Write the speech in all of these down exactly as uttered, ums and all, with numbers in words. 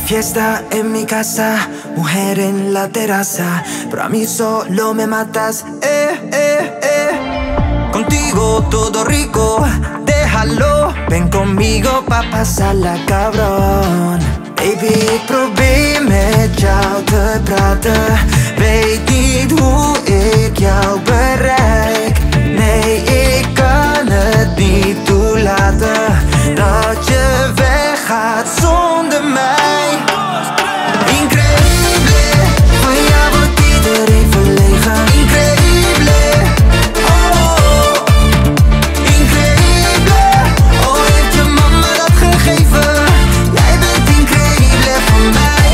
Fiesta en mi casa, mujer en la terraza, pero a mí solo me matas, eh, eh, eh. Contigo todo rico, déjalo. Ven conmigo pa' pasarla cabrón. Baby, ik probeer met jou te praten. Weet niet hoe ik jou bereik. Nee, ik kan het niet toelaten dat je weggaat zonder mij. Increíble, van jou wordt iedereen verlegen. Increíble, oh, increíble. Oh, heeft je mama dat gegeven? Jij bent increíble voor mij.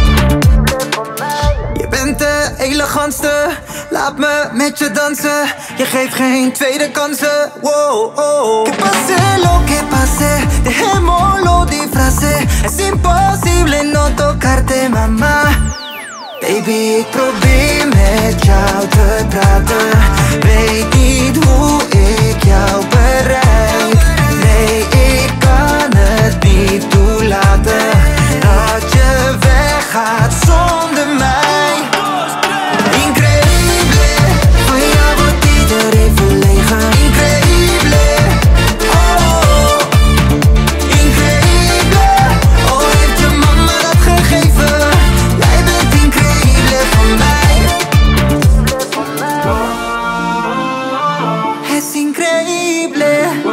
Je bent de elegantste, laat me met je dansen. Je geeft geen tweede kansen, wow, oh. Que pase lo que pase, dejémoslo disfrace. Es imposible no tocarte, mama. Baby, ik probeer met jou te praten. Weet niet hoe ik jou bereik. Nee, ik kan het niet toelaten dat je weggaat zonder mij. Increíble, van jou wordt iedereen verlegen. Increíble, oh, increíble. Oh, heeft je mama dat gegeven? Jij bent increíble voor mij. Het is increíble.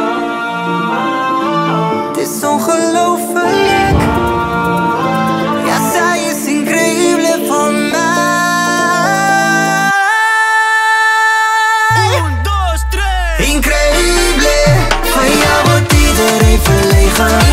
Het is ongelooflijk. Ja, zij is increíble voor mij. Increíble, van jou wordt iedereen verlegen.